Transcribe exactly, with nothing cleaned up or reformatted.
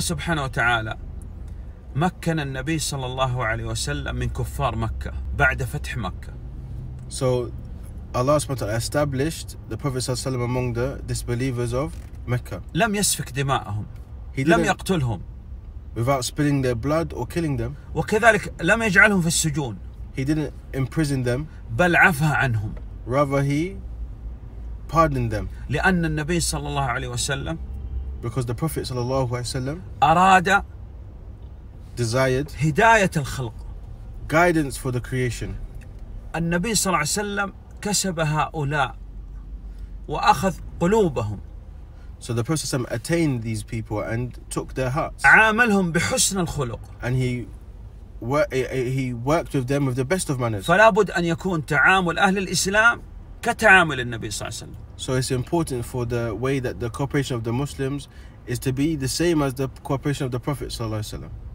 سبحانه وتعالى مكن النبي صلى الله عليه وسلم من كفار مكة بعد فتح مكة. So Allah subhanahu wa ta'ala established the Prophet sallallahu alaihi wasallam among the disbelievers of Mecca. لم يسفك دماءهم، He لم didn't, يقتلهم، without spilling their blood or killing them. وكذلك لم يجعلهم في السجون، He didn't imprison them. بل عفى عنهم. Rather, he pardoned them. لأن النبي صلى الله عليه وسلم Because the Prophet sallallahu alaihi wasallam أراد desired هداية الخلق. guidance for the creation. النبي صلى الله عليه وسلم كسب هؤلاء وأخذ قلوبهم. So the Prophet sallallahu alaihi wasallam attained these people and took their hearts. عاملهم بحسن الخلق. And he he worked with them with the best of manners. فلا بد أن يكون تعامل أهل الإسلام كتعامل النبي صلى الله عليه وسلم. So it's important for the way that the cooperation of the Muslims is to be the same as the cooperation of the Prophet sallallahu alaihi wasallam.